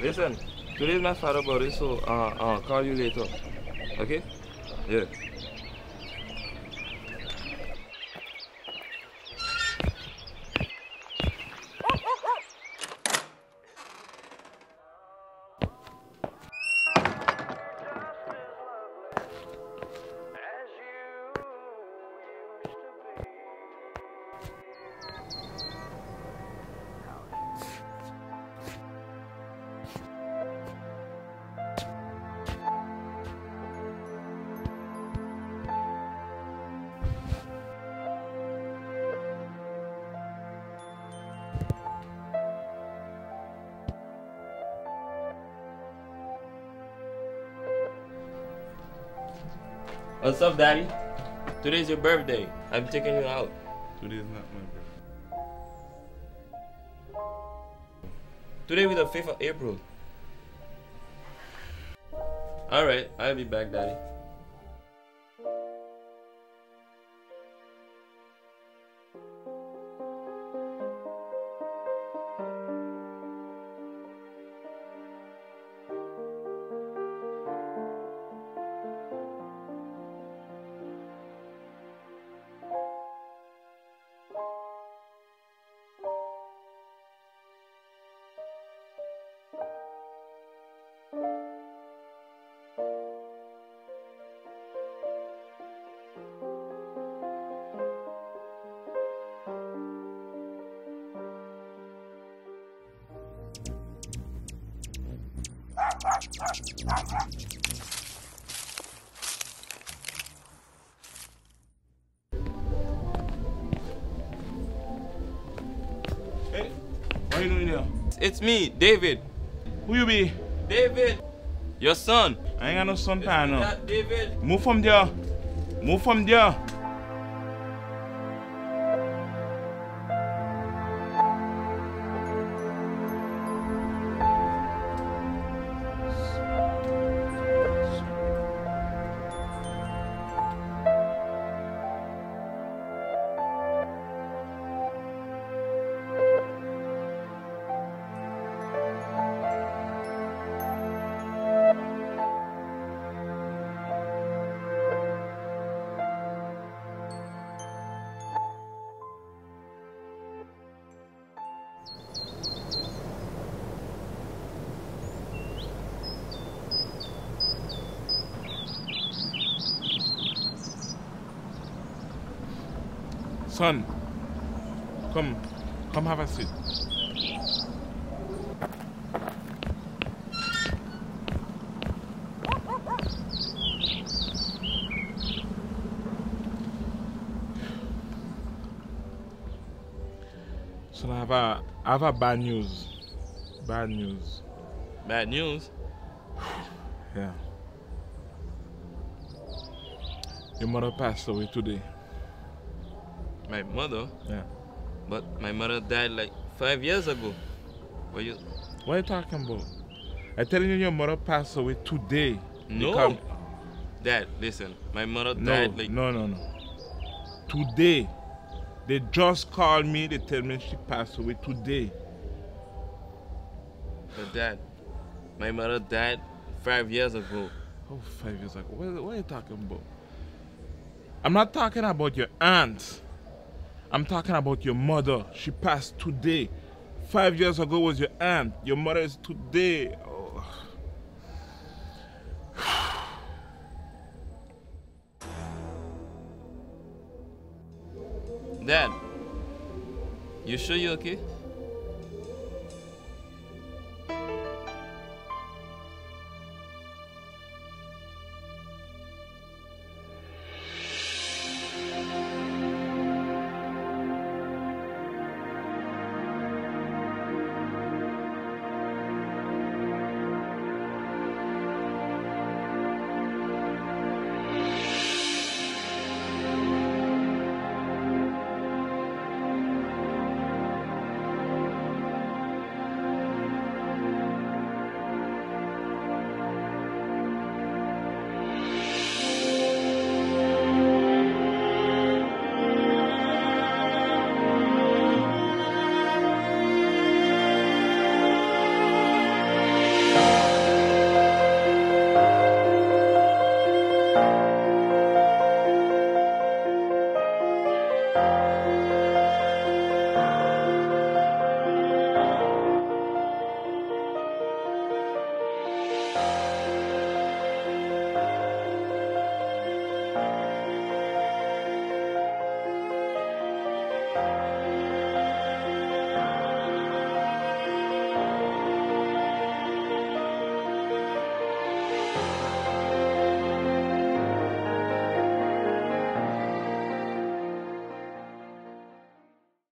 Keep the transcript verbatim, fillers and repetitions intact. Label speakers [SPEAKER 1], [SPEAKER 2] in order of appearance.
[SPEAKER 1] Listen, today is my father's birthday, so uh, uh, call you later. Okay? Yeah. What's up, Daddy? Today's your birthday. I'm taking you out.
[SPEAKER 2] Today is not my birthday.
[SPEAKER 1] Today is the fifth of April. Alright, I'll be back, Daddy.
[SPEAKER 2] Hey, what are you doing here?
[SPEAKER 1] It's me, David.
[SPEAKER 2] Who you be?
[SPEAKER 1] David! Your son.
[SPEAKER 2] I ain't got no son, pa, no.
[SPEAKER 1] That David.
[SPEAKER 2] Move from there. Move from there. Son, come, come have a seat. So I have a, I have a bad news. Bad news.
[SPEAKER 1] Bad news?
[SPEAKER 2] Yeah. Your mother passed away today.
[SPEAKER 1] My mother?
[SPEAKER 2] Yeah.
[SPEAKER 1] But my mother died like five years ago. What you?
[SPEAKER 2] What are you talking about? I'm telling you, your mother passed away today.
[SPEAKER 1] No.
[SPEAKER 2] Because-
[SPEAKER 1] Dad, listen. My mother
[SPEAKER 2] No,
[SPEAKER 1] died like.
[SPEAKER 2] no, no, no. Today. They just called me. They tell me she passed away today.
[SPEAKER 1] But Dad, my mother died five years ago.
[SPEAKER 2] Oh, five years ago. What, what are you talking about? I'm not talking about your aunt. I'm talking about your mother. She passed today. Five years ago was your aunt. Your mother is today. Oh.
[SPEAKER 1] Dad, you sure you okay?
[SPEAKER 2] Bye.